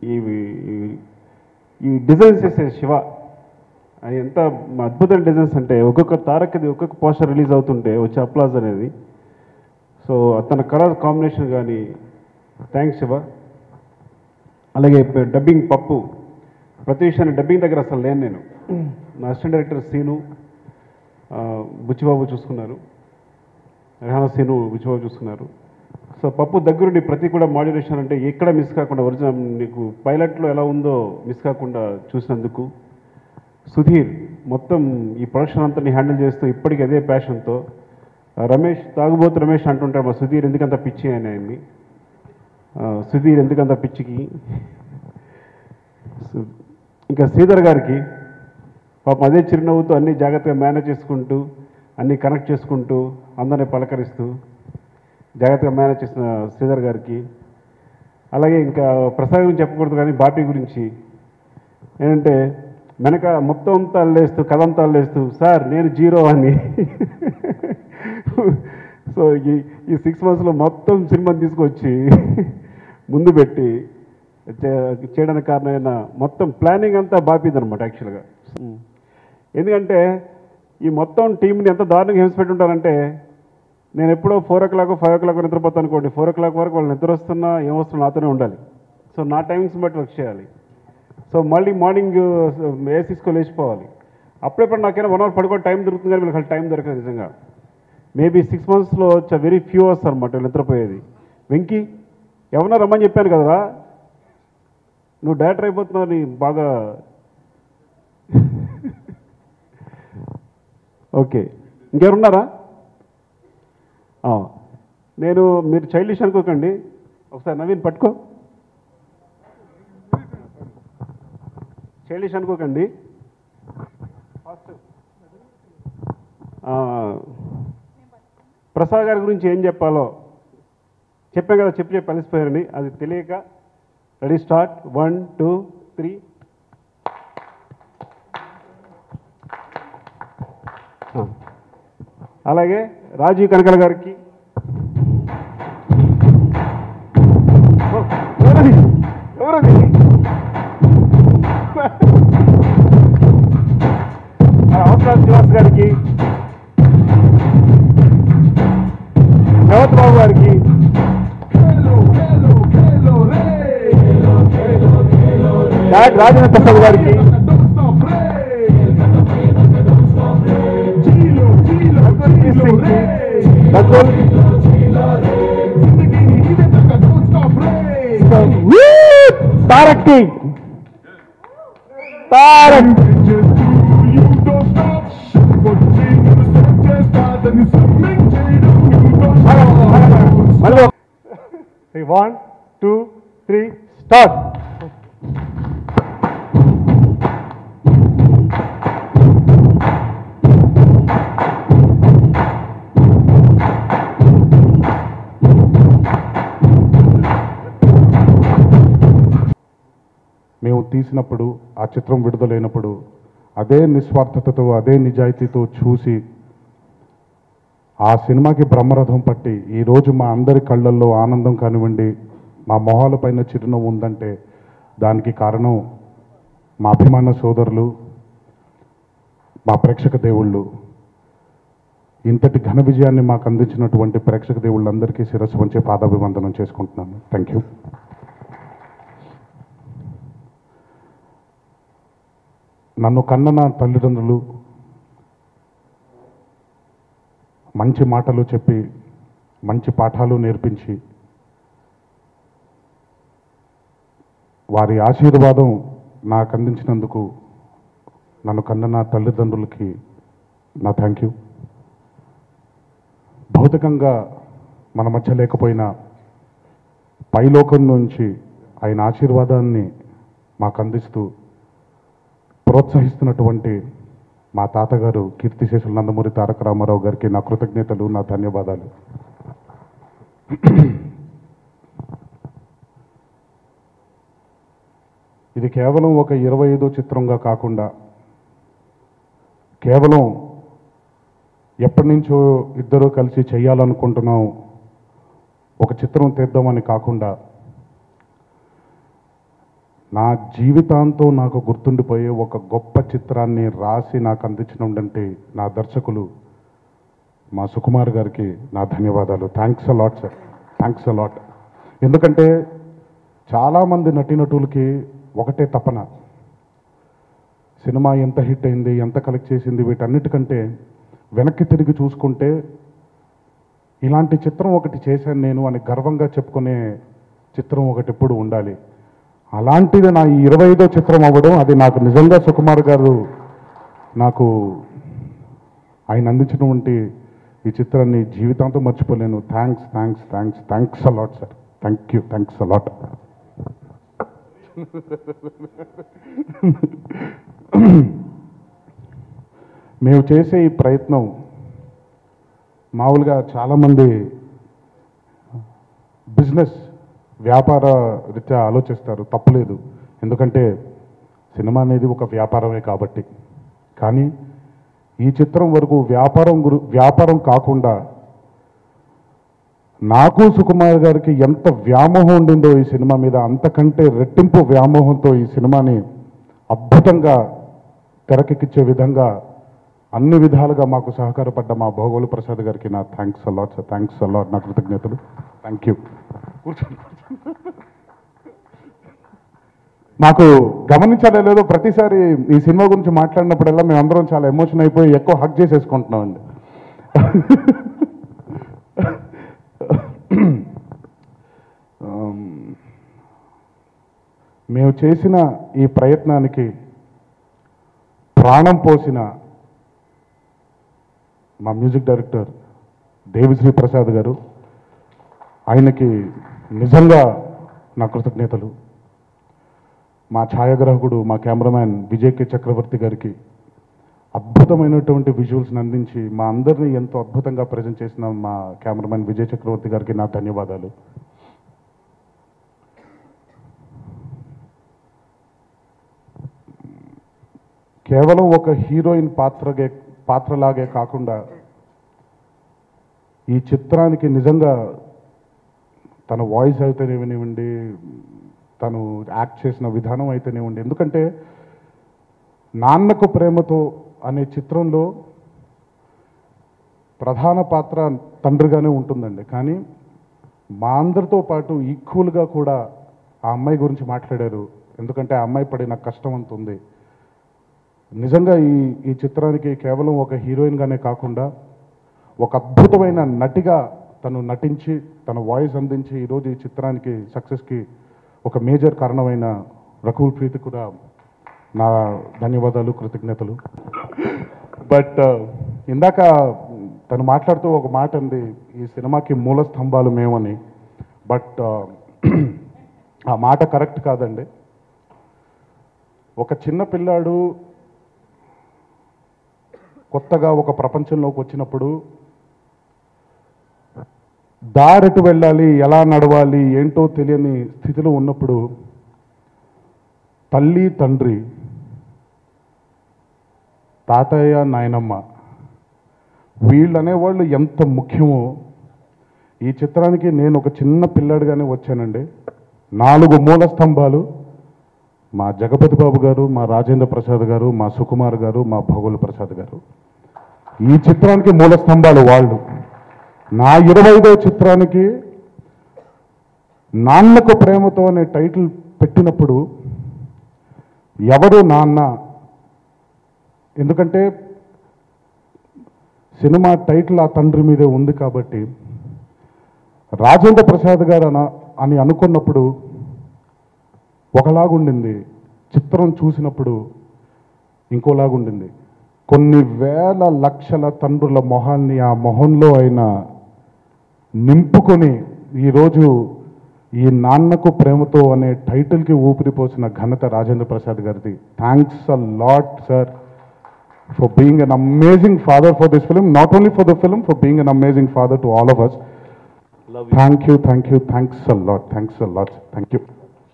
ఈ డిజైన్స్ చేసే శివ అది ఎంత అద్భుతమైన డిజైన్స్ అంటే, ఒక్కొక్క తారక్ది ఒక్కొక్క పోస్టర్ రిలీజ్ అవుతుంటే వచ్చే అప్లాజ్ అనేది. సో తన కలర్ కాంబినేషన్ కానీ థ్యాంక్స్ శివ. అలాగే డబ్బింగ్ పప్పు, ప్రతి విషయాన్ని డబ్బింగ్ దగ్గర అసలు లేను నేను. నా అసిస్టెంట్ డైరెక్టర్ సీను, బుచ్చిబాబు చూసుకున్నారు, రెహానా సీను, బుచ్చిబాబు చూసుకున్నారు. సో పప్పు దగ్గరుండి ప్రతి కూడా మాడ్యులేషన్ అంటే ఎక్కడ మిస్ కాకుండా, ఒరిజినల్ నీకు పైలట్లో ఎలా ఉందో మిస్ కాకుండా చూసినందుకు. సుధీర్ మొత్తం ఈ ప్రొడక్షన్ అంతా హ్యాండిల్ చేస్తూ ఇప్పటికీ అదే ప్యాషన్తో. రమేష్, తాగుబోతు రమేష్ అంటుంటారు, మా సుధీర్ ఎందుకంత పిచ్చి అని ఆయన్ని. సుధీర్ ఎందుకంత పిచ్చికి. ఇంకా శ్రీధర్ గారికి పాపం అదే చిరునవ్వుతో అన్నీ జాగ్రత్తగా మేనేజ్ చేసుకుంటూ, అన్నీ కనెక్ట్ చేసుకుంటూ, అందరినీ పలకరిస్తూ జాగ్రత్తగా మేనేజ్ చేసిన శ్రీధర్ గారికి. అలాగే ఇంకా ప్రసాద్ గురించి చెప్పకూడదు కానీ బాపీ గురించి ఏంటంటే, వెనక మొత్తం అంతా అల్లేస్తూ, కథ అంతా అల్లేస్తూ, సార్ నేను జీరో అని. సో ఈ 6 monthsలో మొత్తం సినిమాని తీసుకొచ్చి ముందు పెట్టి చేయడానికి కారణమైన మొత్తం ప్లానింగ్ అంతా బాపీది అనమాట యాక్చువల్గా. ఎందుకంటే ఈ మొత్తం టీంని ఎంత దారుణంగా హింస పెట్టుంటారంటే, నేను ఎప్పుడో 4 o'clock 5 o'clock నిద్రపోతాను అనుకోండి, 4 o'clock వరకు వాళ్ళు నిద్ర వస్తున్నా ఏమొస్తున్నా నాతోనే ఉండాలి. సో నా టైమింగ్స్ బట్టి వర్క్ చేయాలి. సో మళ్ళీ మార్నింగ్ ఏసీస్కో లేచిపోవాలి. అప్పుడెప్పుడు నాకైనా 1 hour పడుకోవడం టైం దొరుకుతుంది, కానీ వీళ్ళకి టైం దొరకదు నిజంగా. మేబీ 6 monthsలో వెరీ ఫ్యూ అవర్స్ అనమాట వీళ్ళు నిద్రపోయేది. వెంకీ ఎవరన్నా రమ్మని చెప్పాను కదరా, నువ్వు డైరెక్టర్ అయిపోతున్నావు నీ బాగా. ఓకే, ఇంకెవరున్నారా? మీరు చైల్డిష్ అనుకోకండి, ఒకసారి నవీన్ పట్టుకో. చైల్డిష్ అనుకోకండి. ప్రసాద్ గారి గురించి ఏం చెప్పాలో చెప్పాం కదా, చెప్పి కలిసిపోయారని, అది తెలియక రెడీ స్టార్ట్ 1 2 3. అలాగే రాజీవ్ కనకల గారికి, ఎవరది అవసరాలు శ్రీనివాస్ గారికి, జగత్ బాబు గారికి, రాజేంద్ర ప్రసాద్ గారికి, తారక్ మళ్ళీ 1 2 3 స్టార్ట్. మేము తీసినప్పుడు, ఆ చిత్రం విడుదలైనప్పుడు అదే నిస్వార్థతతో, అదే నిజాయితీతో చూసి ఆ సినిమాకి బ్రహ్మరథం పట్టి ఈరోజు మా అందరి కళ్ళల్లో ఆనందం కానివ్వండి, మా మొహాల పైన చిరునవ్వు ఉందంటే దానికి కారణం మా అభిమాన సోదరులు, మా ప్రేక్షక దేవుళ్ళు. ఇంతటి ఘన విజయాన్ని మాకు అందించినటువంటి ప్రేక్షక దేవుళ్ళందరికీ శిరస్సు వంచే పాదాభివందనం చేసుకుంటున్నాను. Thank you. నన్ను కన్న నా తల్లిదండ్రులు మంచి మాటలు చెప్పి, మంచి పాఠాలు నేర్పించి, వారి ఆశీర్వాదం నాకు అందించినందుకు నన్ను కన్న నా తల్లిదండ్రులకి నా థ్యాంక్ యూ. భౌతికంగా మన మధ్య లేకపోయినా పైలోకం నుంచి ఆయన ఆశీర్వాదాన్ని మాకు అందిస్తూ ప్రోత్సహిస్తున్నటువంటి మా తాతగారు కీర్తిశేషులు నందమూరి తారక రామారావు గారికి నా కృతజ్ఞతలు, నా ధన్యవాదాలు. ఇది కేవలం ఒక 25వ చిత్రంగా కాకుండా, కేవలం ఎప్పటి నుంచో ఇద్దరూ కలిసి చేయాలనుకుంటున్నాం ఒక చిత్రం తీద్దామని కాకుండా, నా జీవితాంతో నాకు గుర్తుండిపోయే ఒక గొప్ప చిత్రాన్ని రాసి నాకు అందించినంటే నా దర్శకులు మా సుకుమార్ గారికి నా ధన్యవాదాలు. Thanks a lot sir, thanks a lot. ఎందుకంటే చాలామంది నటీనటులకి ఒకటే తపన, సినిమా ఎంత హిట్ అయింది, ఎంత కలెక్ట్ చేసింది, వీటన్నిటికంటే వెనక్కి తిరిగి చూసుకుంటే ఇలాంటి చిత్రం ఒకటి చేశాను నేను అని గర్వంగా చెప్పుకునే చిత్రం ఒకటి ఎప్పుడు ఉండాలి. అలాంటిది నా ఈ 25వ చిత్రం అవ్వడం, అది నాకు నిజంగా సుకుమార్ గారు నాకు ఆయన అందించినటువంటి ఈ చిత్రాన్ని జీవితాంతం మర్చిపోలేను. Thanks thanks thanks thanks a lot sir. Thank you, thanks a lot. మేము చేసే ఈ ప్రయత్నం మామూలుగా చాలామంది బిజినెస్ వ్యాపార రీత్యా ఆలోచిస్తారు, తప్పులేదు, ఎందుకంటే సినిమా అనేది ఒక వ్యాపారమే కాబట్టి. కానీ ఈ చిత్రం వరకు వ్యాపారం కాకుండా నాకు సుకుమార్ గారికి ఎంత వ్యామోహం ఉండిందో ఈ సినిమా మీద, అంతకంటే రెట్టింపు వ్యామోహంతో ఈ సినిమాని అద్భుతంగా తెరకెక్కించే విధంగా అన్ని విధాలుగా మాకు సహకారపడ్డ మా భోగోలు ప్రసాద్ గారికి నా thanks a lot sir, thanks a lot, నా కృతజ్ఞతలు. Thank you. కూర్చోండి. మాకు గమనించాలో లేదో ప్రతిసారి ఈ సినిమా గురించి మాట్లాడినప్పుడల్లా మేము అందరం చాలా ఎమోషన్ అయిపోయి ఎక్కువ హక్ చేసేసుకుంటున్నామండి. మేము చేసిన ఈ ప్రయత్నానికి ప్రాణం పోసిన మా మ్యూజిక్ డైరెక్టర్ దేవిశ్రీ ప్రసాద్ గారు, ఆయనకి నిజంగా నా కృతజ్ఞతలు. మా ఛాయాగ్రాహకుడు, మా కెమెరామ్యాన్ విజయ్ కే చక్రవర్తి గారికి అద్భుతమైనటువంటి విజువల్స్ని అందించి మా అందరినీ ఎంతో అద్భుతంగా ప్రజెంట్ చేసిన మా కెమెరామ్యాన్ విజయ్ చక్రవర్తి గారికి నా ధన్యవాదాలు. కేవలం ఒక హీరోయిన్ పాత్రలాగే కాకుండా ఈ చిత్రానికి నిజంగా తన వాయిస్ అయితేనేవ్వండి, తను యాక్ట్ చేసిన విధానం అయితేనేవ్వండి, ఎందుకంటే నాన్నకు ప్రేమతో అనే చిత్రంలో ప్రధాన పాత్ర తండ్రిగానే ఉంటుందండి. కానీ మా అందరితో పాటు ఈక్వల్గా కూడా ఆ అమ్మాయి గురించి మాట్లాడారు. ఎందుకంటే ఆ అమ్మాయి పడిన కష్టం అంత ఉంది. నిజంగా ఈ చిత్రానికి కేవలం ఒక హీరోయిన్గానే కాకుండా ఒక అద్భుతమైన నటిగా తను నటించి తన వాయిస్ అందించి ఈరోజు ఈ చిత్రానికి సక్సెస్కి ఒక మేజర్ కారణమైన రకుల్ ప్రీతి కూడా నా ధన్యవాదాలు, కృతజ్ఞతలు. బట్ ఇందాక తను మాట్లాడుతూ ఒక మాట అంది, ఈ సినిమాకి మూల స్తంభాలు మేమని. బట్ ఆ మాట కరెక్ట్ కాదండి. ఒక చిన్న పిల్లాడు కొత్తగా ఒక ప్రపంచంలోకి వచ్చినప్పుడు దారెటు వెళ్ళాలి, ఎలా నడవాలి ఏంటో తెలియని స్థితిలో ఉన్నప్పుడు తల్లి, తండ్రి, తాతయ్య, నాయనమ్మ వీళ్ళనేవాళ్ళు ఎంత ముఖ్యమో ఈ చిత్రానికి నేను ఒక చిన్న పిల్లాడిగానే వచ్చానండి. 4 మూల స్తంభాలు మా జగపతి బాబు గారు, మా రాజేంద్ర ప్రసాద్ గారు, మా సుకుమార్ గారు, మా భోగోలు ప్రసాద్ గారు. ఈ చిత్రానికి మూల స్తంభాలు వాళ్ళు. నా 25వ చిత్రానికి నాన్నకు ప్రేమతో అనే టైటిల్ పెట్టినప్పుడు ఎవరు నాన్న, ఎందుకంటే సినిమా టైటిల్ ఆ తండ్రి మీదే ఉంది కాబట్టి రాజేంద్ర ప్రసాద్ గారు అని అనుకున్నప్పుడు ఒకలాగుండింది, చిత్రం చూసినప్పుడు ఇంకోలాగుండింది. కొన్ని వేల లక్షల తండ్రుల మొహాన్ని ఆ మొహంలో ఆయన నింపుకొని ఈరోజు ఈ నాన్నకు ప్రేమతో అనే టైటిల్కి ఊపిరిపోసిన ఘనత Rajendra Prasad garu. Thanks a lot sir for being an amazing father for this film, not only for the film, for being an amazing father to all of us. Love you. Thank you, thanks a lot, thank you.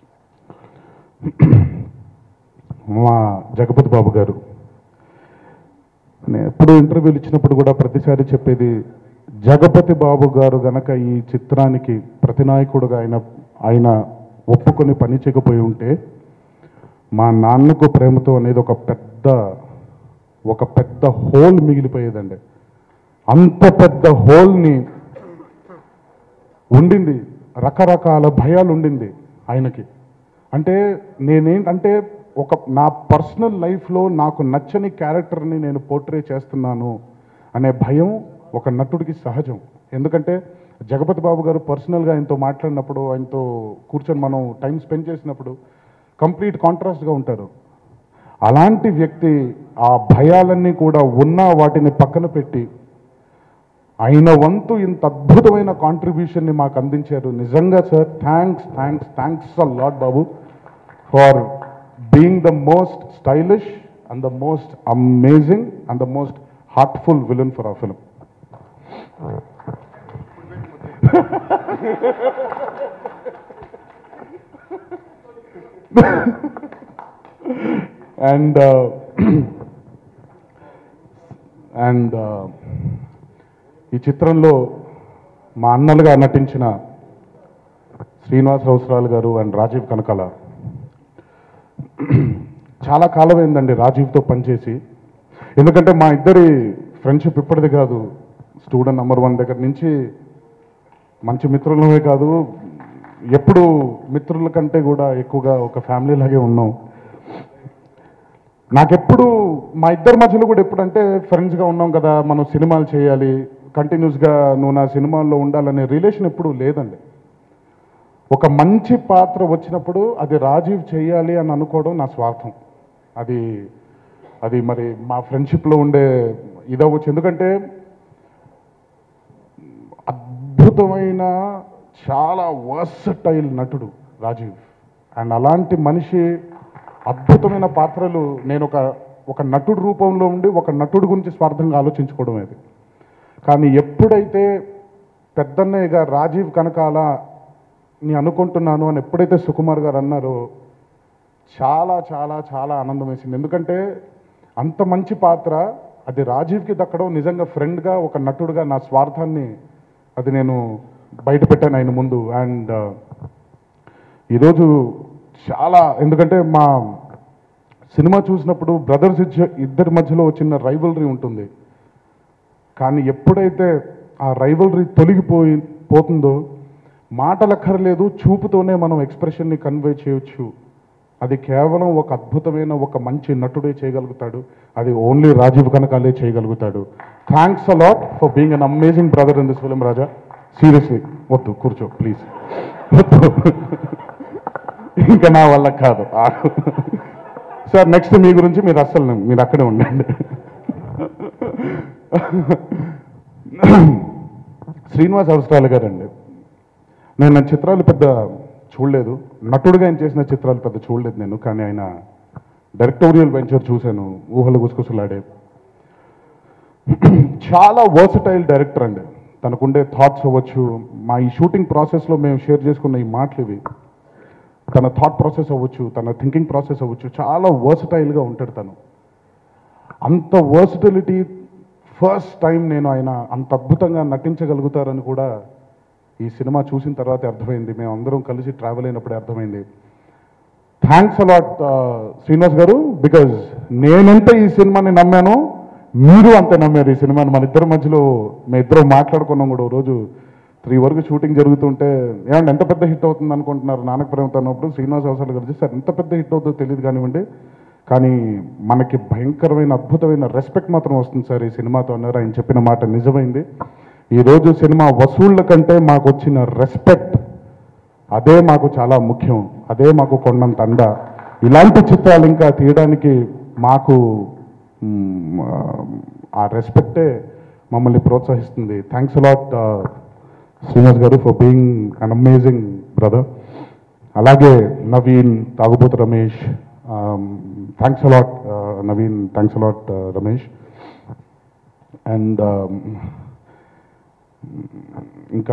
మా జగపతి బాబు గారు, నేను ఎప్పుడు ఇంటర్వ్యూలు ఇచ్చినప్పుడు కూడా ప్రతిసారి చెప్పేది, జగపతి బాబు గారు గనక ఈ చిత్రానికి ప్రతినాయకుడుగా ఆయన ఒప్పుకొని పని చేయకపోయి ఉంటే మా నాన్నకు ప్రేమతో అనేది ఒక పెద్ద హోల్ మిగిలిపోయేదండి. అంత పెద్ద హోల్ని ఉండింది, రకరకాల భయాలు ఉండింది ఆయనకి. అంటే నేనేంటంటే నా పర్సనల్ లైఫ్లో నాకు నచ్చని క్యారెక్టర్ని నేను పోర్ట్రే చేస్తున్నాను అనే భయం ఒక నటుడికి సహజం. ఎందుకంటే జగపతి బాబు గారు పర్సనల్గా ఆయనతో మాట్లాడినప్పుడు, ఆయనతో కూర్చొని మనం టైం స్పెండ్ చేసినప్పుడు కంప్లీట్ కాంట్రాస్ట్గా ఉంటారు. అలాంటి వ్యక్తి ఆ భయాలన్నీ కూడా ఉన్నా వాటిని పక్కన పెట్టి ఆయన వంతు ఇంత అద్భుతమైన కాంట్రిబ్యూషన్ని మాకు అందించారు. నిజంగా sir thanks a lot Babu for being the most stylish and the most amazing and the most heartful villain for our film. And ఈ చిత్రంలో మా అన్నలుగా నటించిన శ్రీనివాస్ రౌసరాలు గారు అండ్ రాజీవ్ కనకాల, చాలా కాలం అయిందండి రాజీవ్తో పనిచేసి. ఎందుకంటే మా ఇద్దరి ఫ్రెండ్షిప్ ఇప్పటిది కాదు, స్టూడెంట్ నంబర్ 1 దగ్గర నుంచి మంచి మిత్రులమే కాదు, ఎప్పుడు మిత్రుల కంటే కూడా ఎక్కువగా ఒక ఫ్యామిలీ లాగే ఉన్నాం. నాకెప్పుడు మా ఇద్దరి మధ్యలో కూడా ఎప్పుడంటే ఫ్రెండ్స్గా ఉన్నాం కదా, మనం సినిమాలు చేయాలి, కంటిన్యూస్గా నువ్వు నా సినిమాల్లో ఉండాలనే రిలేషన్ ఎప్పుడూ లేదండి. ఒక మంచి పాత్ర వచ్చినప్పుడు అది రాజీవ్ చేయాలి అని అనుకోవడం నా స్వార్థం. అది మరి మా ఫ్రెండ్షిప్లో ఉండే ఇదవచ్చు. ఎందుకంటే అద్భుతమైన చాలా వర్సటైల్ నటుడు రాజీవ్. అండ్ అలాంటి మనిషి అద్భుతమైన పాత్రలు నేను ఒక నటుడు రూపంలో ఉండి ఒక నటుడు గురించి స్వార్థంగా ఆలోచించుకోవడం అది. కానీ ఎప్పుడైతే పెద్దన్నయ్యగా రాజీవ్ కనకాల నీ అనుకుంటున్నాను అని ఎప్పుడైతే సుకుమార్ గారు అన్నారో చాలా చాలా చాలా ఆనందం వేసింది. ఎందుకంటే అంత మంచి పాత్ర అది రాజీవ్కి దక్కడం నిజంగా ఫ్రెండ్గా ఒక నటుడుగా నా స్వార్థాన్ని అది నేను బయట పెట్టాను ఆయన ముందు. అండ్ ఈరోజు చాలా, ఎందుకంటే మా సినిమా చూసినప్పుడు బ్రదర్స్ ఇద్దరి మధ్యలో చిన్న రైవల్రీ ఉంటుంది. కానీ ఎప్పుడైతే ఆ రైవల్రీ పోతుందో మాటలక్కర్లేదు, చూపుతోనే మనం ఎక్స్ప్రెషన్ని కన్వే చేయొచ్చు. అది కేవలం ఒక అద్భుతమైన ఒక మంచి నటుడే చేయగలుగుతాడు. అది ఓన్లీ రాజీవ్ కనకాలే చేయగలుగుతాడు. Thanks a lot for being an amazing brother in this film Raja. Seriously వద్దు, కూర్చో ప్లీజ్. ఇంకా నా వల్ల కాదు సార్. నెక్స్ట్ మీ గురించి మీరు అక్కడే ఉండండి. శ్రీనివాస్ అవసరాలు గారండి, నేను నా చిత్రాలు పెద్ద చూడలేదు, నటుడుగా ఆయన చేసిన చిత్రాలు పెద్ద చూడలేదు నేను. కానీ ఆయన డైరెక్టోరియల్ వెంచర్ చూశాను, ఊహలు గుసగుసలాడే. చాలా వర్సటైల్ డైరెక్టర్ అండి. తనకుండే థాట్స్ అవ్వచ్చు, మా ఈ షూటింగ్ ప్రాసెస్లో మేము షేర్ చేసుకున్న ఈ మాటలు ఇవి, తన థాట్ ప్రాసెస్ అవ్వచ్చు, తన థింకింగ్ ప్రాసెస్ అవ్వచ్చు, చాలా వర్సటైల్గా ఉంటాడు తను. అంత వర్సటిలిటీ ఫస్ట్ టైం నేను ఆయన అంత అద్భుతంగా నటించగలుగుతారని కూడా ఈ సినిమా చూసిన తర్వాత అర్థమైంది. మేము అందరం కలిసి ట్రావెల్ అయినప్పుడే అర్థమైంది. థ్యాంక్స్ అలాట్ శ్రీనివాస్ గారు, బికాజ్ నేనెంత ఈ సినిమాని నమ్మానో మీరు అంతే నమ్మారు ఈ సినిమాని. మన ఇద్దరి మధ్యలో మేము ఇద్దరం మాట్లాడుకున్నాం కూడా. రోజు 3 వరకు షూటింగ్ జరుగుతుంటే ఏమంటే ఎంత పెద్ద హిట్ అవుతుంది అనుకుంటున్నారు నాన్నకు ప్రేమతో అన్నప్పుడు శ్రీనివాస్ అవసరాలు కలిసి సార్ ఎంత పెద్ద హిట్ అవుతుందో తెలియదు కానివ్వండి, కానీ మనకి భయంకరమైన అద్భుతమైన రెస్పెక్ట్ మాత్రం వస్తుంది సార్ ఈ సినిమాతో అన్నారు. ఆయన చెప్పిన మాట నిజమైంది. ఈరోజు సినిమా వసూళ్ల కంటే మాకు వచ్చిన రెస్పెక్ట్, అదే మాకు చాలా ముఖ్యం, అదే మాకు కొండంత అండ. ఇలాంటి చిత్రాలు ఇంకా తీయడానికి మాకు ఆ రెస్పెక్టే మమ్మల్ని ప్రోత్సహిస్తుంది. Thanks a lot Srinivas garu for being an amazing brother. అలాగే నవీన్, తాగుబోతు Ramesh, thanks a lot Naveen, thanks a lot Ramesh. And ఇంకా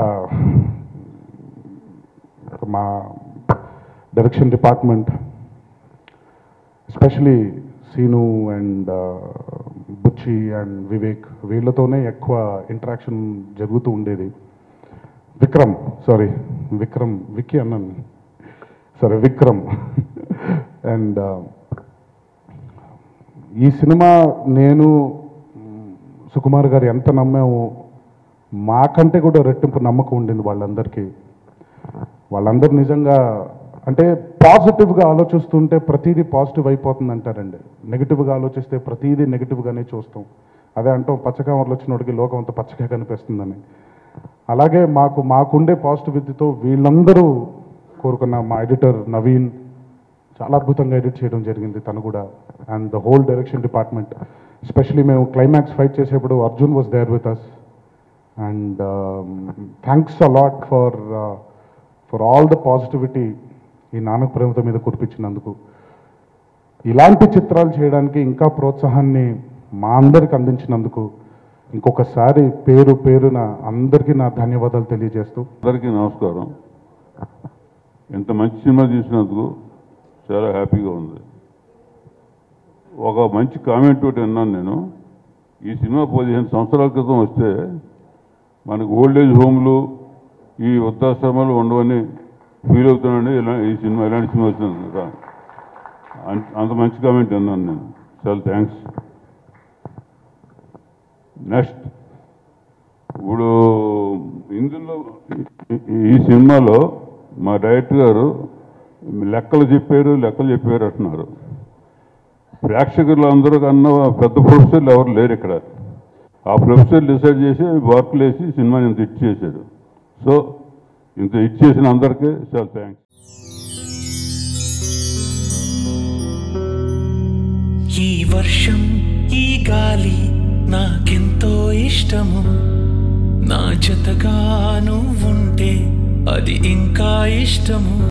మా direction department, especially Seenu and Bucchi and Vivek, వీళ్ళతోనే ఎక్కువ ఇంటరాక్షన్ జరుగుతూ ఉండేది. విక్కీ అన్నాను, సరే విక్రమ్. అండ్ ఈ సినిమా నేను సుకుమార్ గారు ఎంత నమ్మామో మాకంటే కూడా రెట్టింపు నమ్మకం ఉండింది వాళ్ళందరికీ. వాళ్ళందరూ నిజంగా అంటే పాజిటివ్గా ఆలోచిస్తుంటే ప్రతిదీ పాజిటివ్ అయిపోతుంది అంటారండి, నెగిటివ్గా ఆలోచిస్తే ప్రతిదీ నెగిటివ్గానే చూస్తాం. అదే అంటాం పచ్చకామర్లు వచ్చినోడికి లోకం అంతా పచ్చగా కనిపిస్తుందని. అలాగే మాకుండే పాజిటివిటీతో వీళ్ళందరూ కోరుకున్న మా ఎడిటర్ నవీన్ చాలా అద్భుతంగా ఎడిట్ చేయడం జరిగింది తను కూడా. And the whole direction department, especially మేము క్లైమాక్స్ ఫైట్ చేసేప్పుడు Arjun was there with us. And thanks a lot for all the positivity ఈ నాన్నకు ప్రేమతో మీద కురిపించినందుకు. ఇలాంటి చిత్రాలు చేయడానికి ఇంకా ప్రోత్సాహాన్ని మా అందరికి అందించినందుకు ఇంకొకసారి పేరున అందరికీ నా ధన్యవాదాలు తెలియజేస్తూ. అందరికీ నమస్కారం. ఇంత మంచి సినిమా తీసినందుకు చాలా హ్యాపీగా ఉంది. ఒక మంచి కామెంట్ ఒకటి అన్నాను నేను. ఈ సినిమా 15 సంవత్సరాల క్రితం వస్తే మనకు ఓల్డేజ్ హోమ్లు ఈ వృద్ధాశ్రమాలు ఉండవని ఫీల్ అవుతున్నాను. ఈ సినిమా ఎలాంటి సినిమా వచ్చినందుకు అంత మంచి కామెంట్ అన్నాను నేను. చాలా థ్యాంక్స్. నెక్స్ట్ ఇప్పుడు ఇందులో ఈ సినిమాలో మా డైరెక్టర్ గారు లెక్కలు చెప్పారు అంటున్నారు. ప్రేక్షకులు అందరూ కన్నా పెద్ద ప్రొఫెసర్లు ఎవరు లేరు ఇక్కడ. ఆ ప్రొఫెసర్ డిసైడ్ చేసి వర్క్లు వేసి సినిమాని ఇంత హిట్ చేశాడు. సో ఇంత హిట్ చేసిన అందరికీ చాలా థ్యాంక్స్. ఈ వర్షం ఈ గాలి నాకెంతో ఇష్టము, నా జతగా నువ్వుంటే అది ఇంకా ఇష్టము.